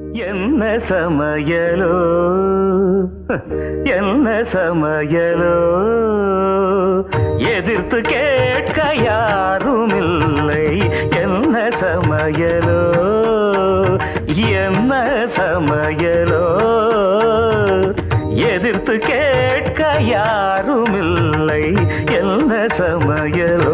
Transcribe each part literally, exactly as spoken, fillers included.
என்ன சமையலோ என்ன சமையலோ எதிர்த்து கேட்க யாரும் இல்லை என்ன சமையலோ என்ன சமையலோ எதிர்த்து கேட்க யாரும் இல்லை என்ன சமையலோ.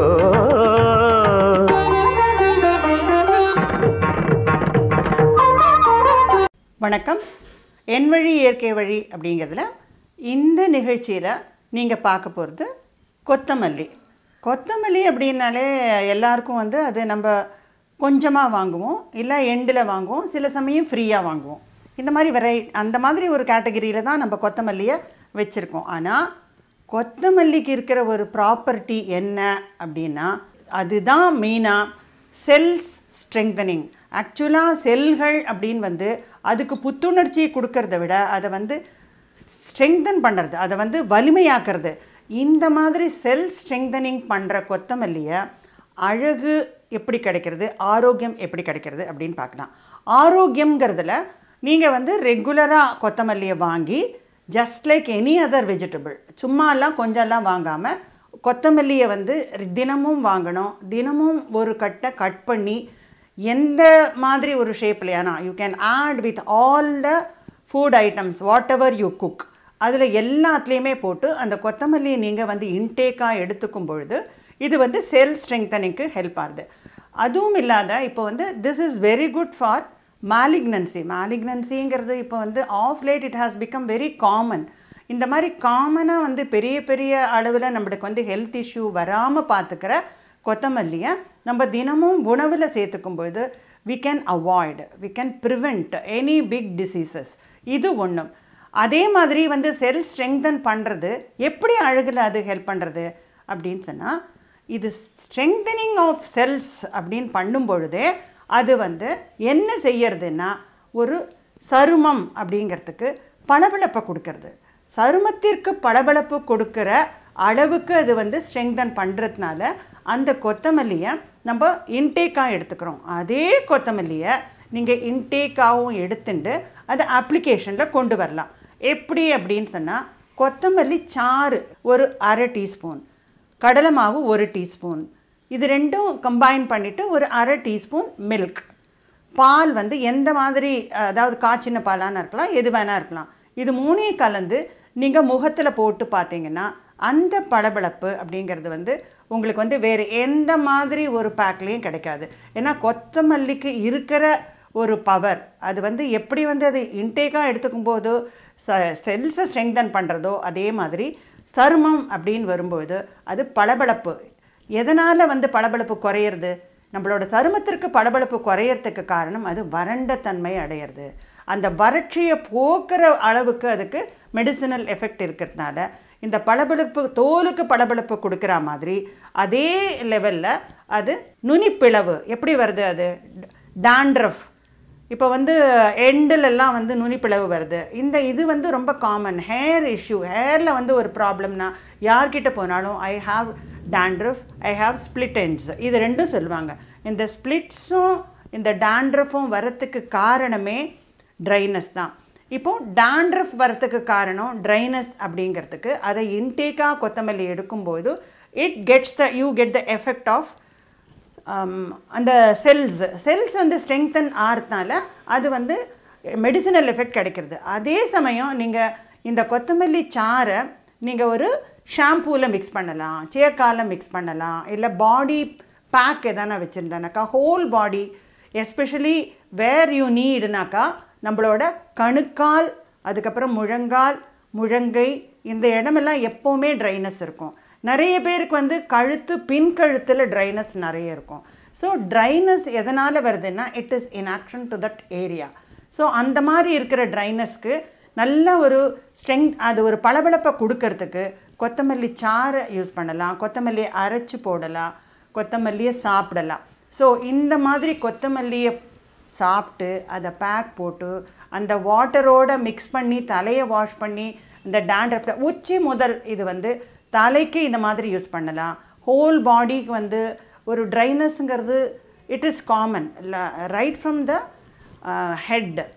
வணக்கம். என் வழி இயற்கை வழி அப்படிங்கிறதுல இந்த நிகழ்ச்சியில் நீங்கள் பார்க்க போகிறது கொத்தமல்லி. கொத்தமல்லி அப்படின்னாலே எல்லாருக்கும் வந்து அது நம்ம கொஞ்சமாக வாங்குவோம், இல்லை எண்டில் வாங்குவோம், சில சமயம் ஃப்ரீயாக வாங்குவோம். இந்த மாதிரி வெரை அந்த மாதிரி ஒரு கேட்டகரியில் தான் நம்ம கொத்தமல்லியை வச்சுருக்கோம். ஆனால் கொத்தமல்லிக்கு இருக்கிற ஒரு ப்ராப்பர்ட்டி என்ன அப்படின்னா அதுதான் மெயினாக செல்ஸ் ஸ்ட்ரெங்தனிங். ஆக்சுவலாக செல்கள் அப்படின்னு வந்து அதுக்கு புத்துணர்ச்சி கொடுக்கறத விட அதை வந்து ஸ்ட்ரெங்தன் பண்ணுறது, அதை வந்து வலிமையாக்குறது. இந்த மாதிரி செல் ஸ்ட்ரெங்தனிங் பண்ணுற கொத்தமல்லியை அழகு எப்படி கிடைக்கிறது, ஆரோக்கியம் எப்படி கிடைக்கிறது அப்படின்னு பார்க்கலாம். ஆரோக்கியங்கிறதுல நீங்கள் வந்து ரெகுலராக கொத்தமல்லியை வாங்கி just like any other vegetable சும்மாலாம் கொஞ்சம்லாம் வாங்காமல் கொத்தமல்லியை வந்து தினமும் வாங்கணும். தினமும் ஒரு கட்டை கட் பண்ணி எந்த மாதிரி ஒரு ஷேப்லையானா you can add with all the food items whatever you cook, அதில் எல்லாத்துலேயுமே போட்டு அந்த கொத்தமல்லியை நீங்கள் வந்து இன்டேக்காக எடுத்துக்கும் பொழுது இது வந்து செல் ஸ்ட்ரெங்தனிங்க்கு ஹெல்ப் ஆகுது. அதுவும் இல்லாத இப்போ வந்து this is very good for malignancy. மேலிக்னன்சிங்கிறது இப்போ வந்து of late it has become very common. இந்த மாதிரி காமனாக வந்து பெரிய பெரிய அளவில் நம்மளுக்கு வந்து ஹெல்த் இஷ்யூ வராமல் பார்த்துக்கிற கொத்தமல்லியை நம்ம தினமும் உணவில் சேர்த்துக்கும்போது we can avoid, we can prevent any big diseases. இது ஒன்றும். அதே மாதிரி வந்து செல் ஸ்ட்ரெங்தன் பண்ணுறது எப்படி அழகில் அது ஹெல்ப் பண்ணுறது அப்படின்னு சொன்னால் இது ஸ்ட்ரெங்தனிங் ஆஃப் செல்ஸ் அப்படின்னு பண்ணும் பொழுதே அது வந்து என்ன செய்யறதுன்னா ஒரு சருமம் அப்படிங்கிறதுக்கு பளபளப்பை கொடுக்கறது. சருமத்திற்கு பளபளப்பு கொடுக்குற அளவுக்கு அது வந்து ஸ்ட்ரெங்தன் பண்ணுறதுனால அந்த கொத்தமல்லியை நம்ம இன்டேக்காக எடுத்துக்கிறோம். அதே கொத்தமல்லியை நீங்கள் இன்டேக்காகவும் எடுத்துட்டு அதை அப்ளிகேஷனில் கொண்டு வரலாம். எப்படி அப்படின்னு சொன்னால் கொத்தமல்லி சாறு ஒரு அரை டீஸ்பூன், கடலை மாவு ஒரு டீஸ்பூன், இது ரெண்டும் கம்பைன் பண்ணிவிட்டு ஒரு அரை டீஸ்பூன் மில்க், பால் வந்து எந்த மாதிரி அதாவது காய்ச்சின பாலான இருக்கலாம், எது வேணா இருக்கலாம், இது மூணையும் கலந்து நீங்கள் முகத்தில் போட்டு பார்த்தீங்கன்னா அந்த பளபளப்பு அப்படிங்கிறது வந்து உங்களுக்கு வந்து வேறு எந்த மாதிரி ஒரு பேக்லேயும் கிடைக்காது. ஏன்னா கொத்தமல்லிக்கு இருக்கிற ஒரு பவர் அது வந்து எப்படி வந்து அது இன்டேக்காக எடுத்துக்கும் போதோ ச செல்ஸை ஸ்ட்ரெங்தன் பண்ணுறதோ அதே மாதிரி சருமம் அப்படின்னு வரும்போது அது பளபளப்பு. எதனால் வந்து பளபளப்பு குறையிறது, நம்மளோட சருமத்திற்கு பளபளப்பு குறையறதுக்கு காரணம் அது வறண்ட தன்மை அடையிறது. அந்த வறட்சியை போக்குற அளவுக்கு அதுக்கு மெடிசினல் எஃபெக்ட் இருக்கிறதுனால இந்த பளபளப்பு தோலுக்கு பளபளப்பு கொடுக்குற மாதிரி அதே லெவலில் அது நுனிப்பிளவு எப்படி வருது, அது டாண்ட்ரஃப் இப்போ வந்து எண்டிலெல்லாம் வந்து நுனிப்பிளவு வருது. இந்த இது வந்து ரொம்ப காமன் ஹேர் இஷ்யூ. ஹேரில் வந்து ஒரு ப்ராப்ளம்னா யார்கிட்ட போனாலும் I have dandruff, I have split ends, இது ரெண்டும் சொல்லுவாங்க. இந்த ஸ்பிளிட்ஸும் இந்த டாண்ட்ரஃபும் வரத்துக்கு காரணமே ட்ரைனஸ் தான். இப்போது டாண்ட்ரஃப் வரத்துக்கு காரணம் ட்ரைனஸ் அப்படிங்கிறதுக்கு அதை இன்டேக்காக கொத்தமல்லி எடுக்கும்போது it gets the you get the effect of அந்த செல்ஸ் செல்ஸ் வந்து ஸ்ட்ரெங்தன் ஆகிறதுனால அது வந்து மெடிசினல் எஃபெக்ட் கிடைக்கிறது. அதே சமயம் நீங்கள் இந்த கொத்தமல்லி சாறை நீங்கள் ஒரு ஷாம்பூவில் மிக்ஸ் பண்ணலாம், சேக்காவில் மிக்ஸ் பண்ணலாம், இல்லை பாடி பேக் எதானா வச்சுருந்தானாக்கா whole body especially where you நீடுனாக்கா நம்மளோட கணுக்கால், அதுக்கப்புறம் முழங்கால், முழங்கை, இந்த இடமெல்லாம் எப்போவுமே ட்ரைனஸ் இருக்கும். நிறைய பேருக்கு வந்து கழுத்து பின் கழுத்தில் ட்ரைனஸ் நிறைய இருக்கும். ஸோ ட்ரைனஸ் எதனால் வருதுன்னா it is in action to that area. So அந்த மாதிரி இருக்கிற ட்ரைனஸ்க்கு நல்ல ஒரு ஸ்ட்ரெங் அது ஒரு பளபளப்பை கொடுக்கறதுக்கு கொத்தமல்லி சாறை யூஸ் பண்ணலாம், கொத்தமல்லியை அரைச்சி போடலாம், கொத்தமல்லியை சாப்பிடலாம். ஸோ இந்த மாதிரி கொத்தமல்லியை சாப்பிட்டு அதை பேக் போட்டு அந்த வாட்டரோடு மிக்ஸ் பண்ணி தலையை வாஷ் பண்ணி இந்த டாண்ட்ரஃப் உச்சி முதல் இது வந்து தலைக்கு இந்த மாதிரி யூஸ் பண்ணலாம். ஹோல் பாடிக்கு வந்து ஒரு ட்ரைனஸ்ங்கிறது it is common right from the head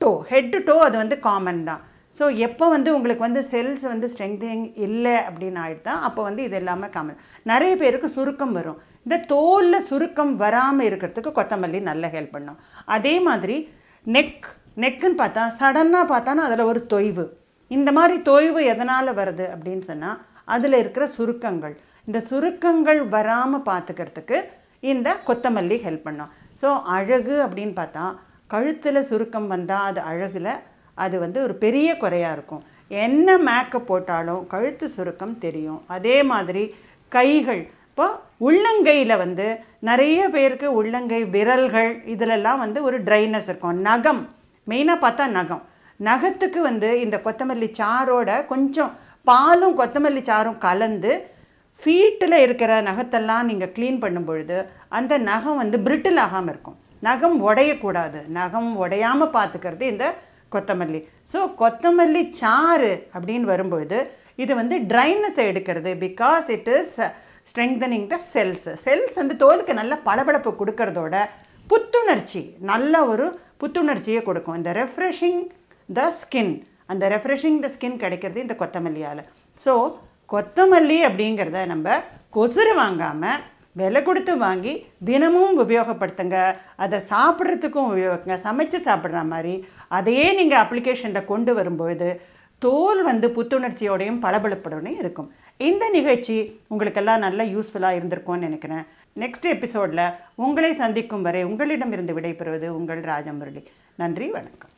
toe head to toe அது வந்து காமன் தான். ஸோ எப்போ வந்து உங்களுக்கு வந்து செல்ஸ் வந்து ஸ்ட்ரெங்தனிங் இல்லை அப்படின்னு ஆகிடுதா அப்போ வந்து இது எல்லாமே காமன். நிறைய பேருக்கு சுருக்கம் வரும். இந்த தோலில் சுருக்கம் வராமல் இருக்கிறதுக்கு கொத்தமல்லி நல்ல ஹெல்ப் பண்ணும். அதே மாதிரி நெக் நெக்குன்னு பார்த்தா சடனாக பார்த்தானா அதில் ஒரு தொய்வு. இந்த மாதிரி தொய்வு எதனால் வருது அப்படின்னு சொன்னால் அதில் இருக்கிற சுருக்கங்கள். இந்த சுருக்கங்கள் வராமல் பார்த்துக்கிறதுக்கு இந்த கொத்தமல்லி ஹெல்ப் பண்ணும். ஸோ அழகு அப்படின்னு பார்த்தா கழுத்தில் சுருக்கம் வந்தால் அது அழகில் அது வந்து ஒரு பெரிய குறையாக இருக்கும். என்ன மேக்கப் போட்டாலும் கழுத்து சுருக்கம் தெரியும். அதே மாதிரி கைகள், இப்போ உள்ளங்கையில் வந்து நிறைய பேருக்கு உள்ளங்கை விரல்கள் இதிலெல்லாம் வந்து ஒரு ட்ரைனஸ் இருக்கும். நகம் மெயினாக பார்த்தா நகம் நகத்துக்கு வந்து இந்த கொத்தமல்லி சாரோட கொஞ்சம் பாலும் கொத்தமல்லி சாரும் கலந்து ஃபீட்டில் இருக்கிற நகத்தெல்லாம் நீங்கள் க்ளீன் பண்ணும் பொழுது அந்த நகம் வந்து பிரிட்டில் ஆகாமல் இருக்கும். நகம் உடையக்கூடாது. நகம் உடையாமல் பார்த்துக்கிறது இந்த கொத்தமல்லி. ஸோ கொத்தமல்லி சாறு அப்படின்னு வரும்பொழுது இது வந்து ட்ரைனஸை எடுக்கிறது. Because it is strengthening the cells. Cells வந்து தோலுக்கு நல்ல பளபளப்பு கொடுக்கறதோட புத்துணர்ச்சி, நல்ல ஒரு புத்துணர்ச்சியை கொடுக்கும். இந்த ரெஃப்ரெஷிங் த ஸ்கின், அந்த ரெஃப்ரெஷிங் த ஸ்கின் கிடைக்கிறது இந்த கொத்தமல்லியால். ஸோ கொத்தமல்லி அப்படிங்கிறத நம்ம கொசுறு வாங்காமல் விலை கொடுத்து வாங்கி தினமும் உபயோகப்படுத்துங்க. அதை சாப்பிட்றதுக்கும் உபயோகிங்க. சமைச்சு சாப்பிட்ற மாதிரி அதையே நீங்கள் அப்ளிகேஷனில் கொண்டு வரும்பொழுது தோல் வந்து புத்துணர்ச்சியோடையும் பளபளப்புடனேயும் இருக்கும். இந்த நிகழ்ச்சி உங்களுக்கெல்லாம் நல்ல யூஸ்ஃபுல்லாக இருந்திருக்கும்னு நினைக்கிறேன். நெக்ஸ்ட் எபிசோடில் உங்களை சந்திக்கும் வரை உங்களிடமிருந்து விடைபெறுவது உங்கள் ராஜம் முரளி. நன்றி, வணக்கம்.